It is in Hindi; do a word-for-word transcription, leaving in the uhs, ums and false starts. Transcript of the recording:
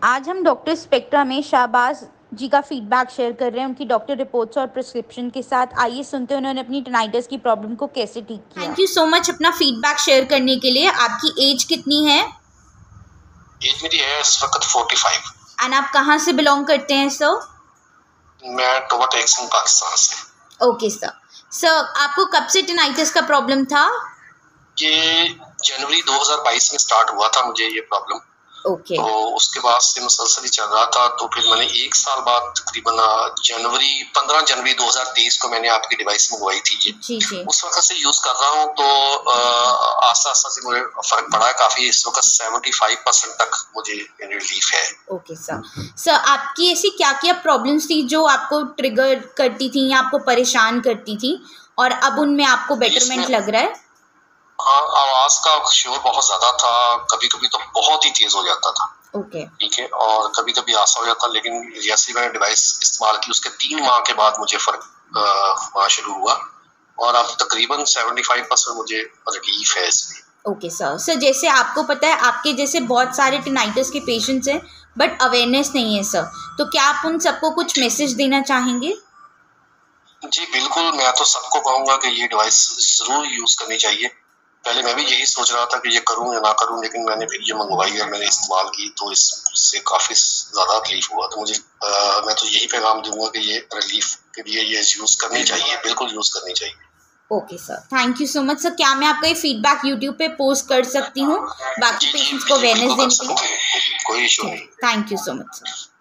आज हम डॉक्टर स्पेक्ट्रा में शाहबाज जी का फीडबैक शेयर कर रहे हैं उनकी डॉक्टर रिपोर्ट्स और प्रिस्क्रिप्शन के साथ। आइए सुनते हैं उन्होंने अपनी टिनाइटिस की प्रॉब्लम को कैसे ठीक किया। थैंक यू सो मच अपना फीडबैक शेयर करने के लिए। आपकी एज कितनी है? एज मेरी है इस वक्त पैंतालीस। एंड आप कहाँ से बिलोंग करते हैं सर? मैं टोबा टेक्सन पाकिस्तान से। Okay sir. सर आपको कब से टिनाइटिस का प्रॉब्लम था? ये जनवरी दो हज़ार बाईस में स्टार्ट हुआ था मुझे ये प्रॉब्लम। ओके तो उसके बाद से मुसलसल ही चल रहा था। तो फिर मैंने एक साल बाद तकरीबन जनवरी पंद्रह जनवरी दो हज़ार तेईस को मैंने आपकी डिवाइस मंगवाई थी ये। जी जी। उस वक्त से यूज कर रहा हूँ तो आस्ता आस्ता से मुझे फर्क पड़ा है काफी। इस वक्त पचहत्तर परसेंट तक मुझे रिलीफ है। Okay sir. सर आपकी ऐसी क्या क्या प्रॉब्लम्स थी जो आपको ट्रिगर करती थी या आपको परेशान करती थी और अब उनमें आपको बेटरमेंट लग रहा है? हाँ, आवाज का शोर बहुत ज्यादा था, कभी कभी तो बहुत ही तेज हो जाता था। ओके ठीक है, और कभी कभी आसा हो जाता। लेकिन जैसे मैंने डिवाइस इस्तेमाल की उसके तीन माह के बाद मुझे फर्क होना शुरू हुआ और अब तकरीबन पचहत्तर परसेंट मुझे रिलीफ है इसमें। Okay sir. सर जैसे आपको पता है आपके जैसे बहुत सारे टिनाइटिस के पेशेंट्स हैं बट अवेयरनेस नहीं है सर, तो क्या आप उन सबको कुछ मैसेज देना चाहेंगे? जी बिल्कुल, मैं तो सबको कहूँगा कि ये डिवाइस जरूर यूज करनी चाहिए। पहले मैं भी यही सोच रहा था कि ये करूं या ना करूं, लेकिन मैंने फिर ये मंगवाई और मैंने इस्तेमाल की तो इससे काफी ज्यादा रिलीफ हुआ। तो मुझे आ, मैं तो यही पैगाम दूंगा कि ये रिलीफ के लिए ये यूज करनी चाहिए, बिल्कुल यूज करनी चाहिए। Okay sir, thank you so much sir. क्या मैं आपका ये फीडबैक यूट्यूब पे पोस्ट कर सकती हूँ बाकी पेशेंट्स को अवेयरनेस देने के लिए? कोई इशू नहीं। Thank you so much sir.